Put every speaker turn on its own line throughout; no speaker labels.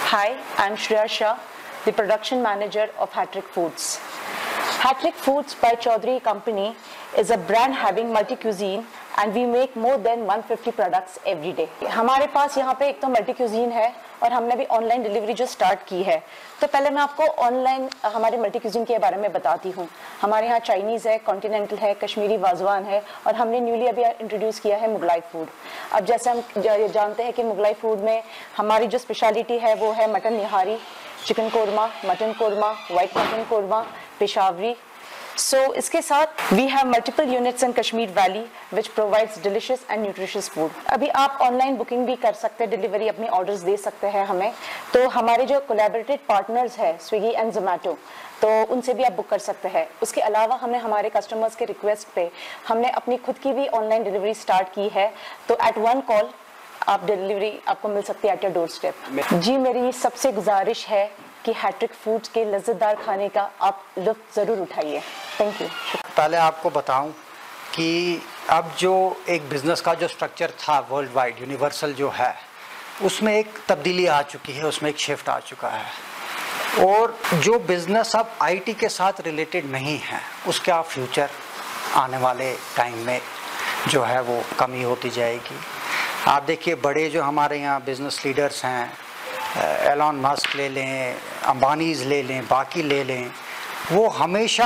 Hi, I'm Shreya Shah, the production manager of Hattrick Foods. Hattrick Foods by Chaudhary Company is a brand having multi-cuisine and we make more than 150 products every day. हमारे पास यहाँ पे एक तो multi cuisine है और हमने भी online delivery जो स्टार्ट की है। तो पहले मैं आपको ऑनलाइन हमारे मल्टी क्यूजीन के बारे में बताती हूँ। हमारे यहाँ चाइनीज़ है, कॉन्टिनेंटल है, कश्मीरी वाजवान है और हमने न्यूली अभी इंट्रोड्यूस किया है मुगलाई फूड। अब जैसे हम जानते हैं कि मुगलाई फूड में हमारी जो स्पेशलिटी है वो है mutton nihari, chicken korma, mutton korma, white mutton korma, Peshawari. So इसके साथ we have multiple units in Kashmir Valley which provides delicious and nutritious food. अभी आप ऑनलाइन बुकिंग भी कर सकते हैं, डिलीवरी अपनी ऑर्डर्स दे सकते हैं हमें। तो हमारे जो कोलैबोरेटेड पार्टनर्स है स्विगी एंड जोमेटो, तो उनसे भी आप बुक कर सकते हैं। उसके अलावा हमने हमारे कस्टमर्स के रिक्वेस्ट पे हमने अपनी खुद की भी ऑनलाइन डिलीवरी स्टार्ट की है। तो एट वन कॉल आप डिलीवरी आपको मिल सकती है एट योर डोर स्टेप। जी, मेरी सबसे गुजारिश है कि हैट्रिक फूड्स के लज्जतदार खाने का आप लुत्फ ज़रूर उठाइए। Thank you.
पहले आपको बताऊं कि अब जो एक बिज़नेस का जो स्ट्रक्चर था वर्ल्ड वाइड यूनिवर्सल जो है, उसमें एक तब्दीली आ चुकी है, उसमें एक शिफ्ट आ चुका है। और जो बिज़नेस अब आईटी के साथ रिलेटेड नहीं है, उसका फ्यूचर आने वाले टाइम में जो है वो कमी होती जाएगी। आप देखिए, बड़े जो हमारे यहाँ बिज़नेस लीडर्स हैं, एलन मस्क ले लें, अंबानीज़ ले लें, बाकी ले लें, वो हमेशा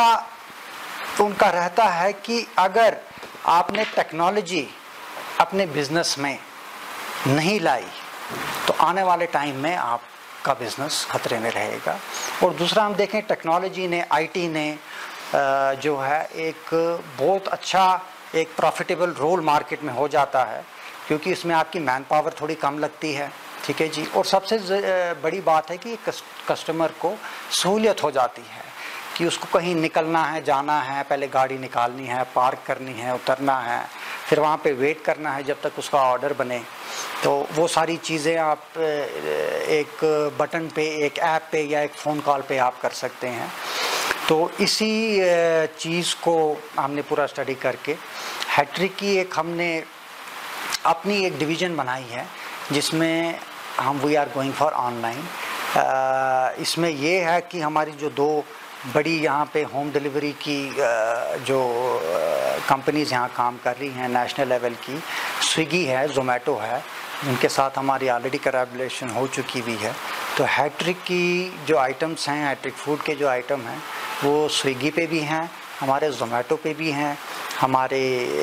उनका रहता है कि अगर आपने टेक्नोलॉजी अपने बिज़नेस में नहीं लाई तो आने वाले टाइम में आपका बिज़नेस खतरे में रहेगा। और दूसरा हम देखें, टेक्नोलॉजी ने, आईटी ने जो है एक बहुत अच्छा एक प्रॉफिटेबल रोल मार्केट में हो जाता है, क्योंकि इसमें आपकी मैन पावर थोड़ी कम लगती है, ठीक है जी। और सबसे बड़ी बात है कि कस्टमर को सहूलियत हो जाती है कि उसको कहीं निकलना है, जाना है, पहले गाड़ी निकालनी है, पार्क करनी है, उतरना है, फिर वहाँ पे वेट करना है जब तक उसका ऑर्डर बने। तो वो सारी चीज़ें आप एक बटन पे, एक ऐप पे या एक फ़ोन कॉल पे आप कर सकते हैं। तो इसी चीज़ को हमने पूरा स्टडी करके हैट्रिक की एक हमने अपनी एक डिवीज़न बनाई है, जिसमें हम we are going for online. इसमें ये है कि हमारी जो दो बड़ी यहाँ पे होम डिलीवरी की जो कंपनीज़ यहाँ काम कर रही हैं नेशनल लेवल की, स्विगी है, जोमेटो है, जिनके साथ हमारी ऑलरेडी कोलैबोरेशन हो चुकी हुई है। तो हैट्रिक की जो आइटम्स हैं, हैट्रिक फूड के जो आइटम हैं, वो स्विगी पे भी हैं, हमारे जोमेटो पे भी हैं, हमारे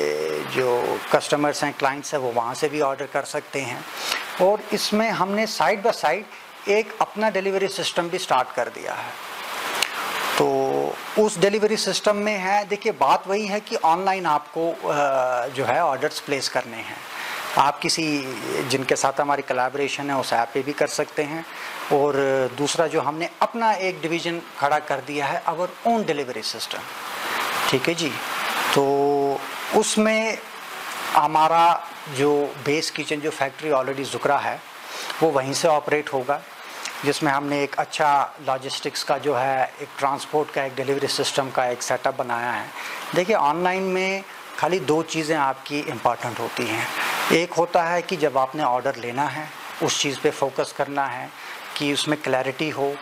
जो कस्टमर्स हैं, क्लाइंट्स हैं, वो वहाँ से भी ऑर्डर कर सकते हैं। और इसमें हमने साइड बाय साइड एक अपना डिलीवरी सिस्टम भी स्टार्ट कर दिया है। तो उस डिलीवरी सिस्टम में है, देखिए बात वही है कि ऑनलाइन आपको जो है ऑर्डर्स प्लेस करने हैं। आप किसी जिनके साथ हमारी कोलैबोरेशन है उस ऐप पे भी कर सकते हैं। और दूसरा जो हमने अपना एक डिवीज़न खड़ा कर दिया है, आवर ओन डिलीवरी सिस्टम, ठीक है जी। तो उसमें हमारा जो बेस किचन जो फैक्ट्री ऑलरेडी ज़ुकरा है, वो वहीं से ऑपरेट होगा, जिसमें हमने एक अच्छा लॉजिस्टिक्स का जो है एक ट्रांसपोर्ट का एक डिलीवरी सिस्टम का एक सेटअप बनाया है। देखिए, ऑनलाइन में खाली दो चीज़ें आपकी इम्पॉर्टेंट होती हैं। एक होता है कि जब आपने ऑर्डर लेना है, उस चीज़ पे फोकस करना है कि उसमें क्लैरिटी हो,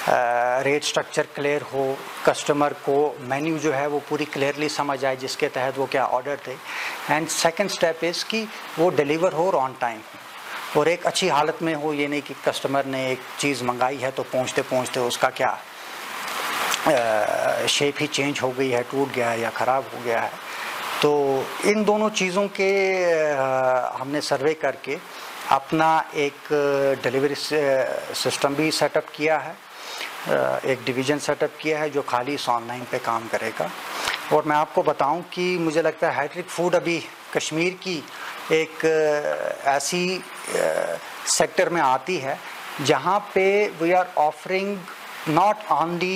रेट स्ट्रक्चर क्लियर हो, कस्टमर को मेन्यू जो है वो पूरी क्लियरली समझ आए जिसके तहत वो क्या ऑर्डर थे। एंड सेकंड स्टेप इज़ कि वो डिलीवर हो और ऑन टाइम हो और एक अच्छी हालत में हो। ये नहीं कि कस्टमर ने एक चीज़ मंगाई है तो पहुँचते पहुँचते उसका क्या शेप ही चेंज हो गई है, टूट गया है या ख़राब हो गया है। तो इन दोनों चीज़ों के हमने सर्वे करके अपना एक डिलीवरी सिस्टम भी सेटअप किया है, एक डिवीज़न सेटअप किया है जो खाली इस ऑनलाइन पे काम करेगा। और मैं आपको बताऊं कि मुझे लगता है हैट्रिक फूड अभी कश्मीर की एक ऐसी सेक्टर में आती है जहां पे we are offering not only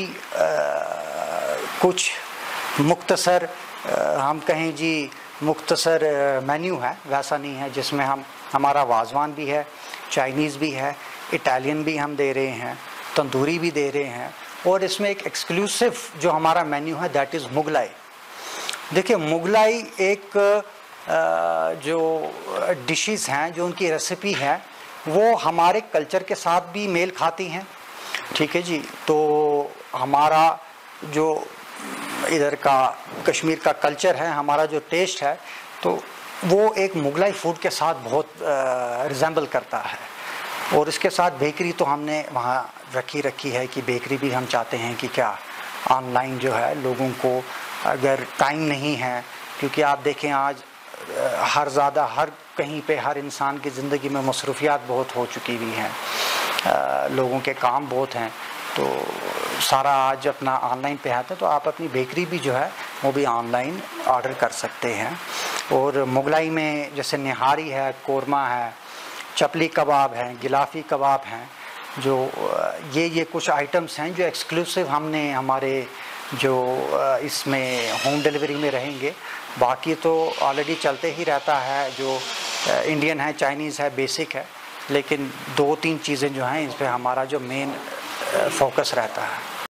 कुछ मुख्तसर हम कहें जी मुख्तसर मेन्यू है, वैसा नहीं है, जिसमें हमारा वाजवान भी है, चाइनीज़ भी है, इटालियन भी हम दे रहे हैं, तंदूरी भी दे रहे हैं। और इसमें एक एक्सक्लूसिव जो हमारा मेन्यू है दैट इज़ मुगलाई। देखिए, मुगलाई एक जो डिशेस हैं, जो उनकी रेसिपी है, वो हमारे कल्चर के साथ भी मेल खाती हैं, ठीक है जी। तो हमारा जो इधर का कश्मीर का कल्चर है, हमारा जो टेस्ट है, तो वो एक मुगलाई फूड के साथ बहुत रिजेंबल करता है। और इसके साथ बेकरी तो हमने वहाँ रखी है कि बेकरी भी हम चाहते हैं कि क्या ऑनलाइन जो है लोगों को अगर टाइम नहीं है, क्योंकि आप देखें आज हर कहीं पे हर इंसान की ज़िंदगी में मसरूफियात बहुत हो चुकी हुई हैं, लोगों के काम बहुत हैं, तो सारा आज अपना ऑनलाइन पे आता है। तो आप अपनी बेकरी भी जो है वो भी ऑनलाइन ऑर्डर कर सकते हैं। और मुगलाई में जैसे निहारी है, कोरमा है, चपली कबाब हैं, गिलाफी कबाब हैं, जो ये कुछ आइटम्स हैं जो एक्सक्लूसिव हमने हमारे जो इसमें होम डिलीवरी में रहेंगे। बाकी तो ऑलरेडी चलते ही रहता है, जो इंडियन है, चाइनीज़ है, बेसिक है, लेकिन 2-3 चीज़ें जो हैं इस पर हमारा जो मेन फोकस रहता है।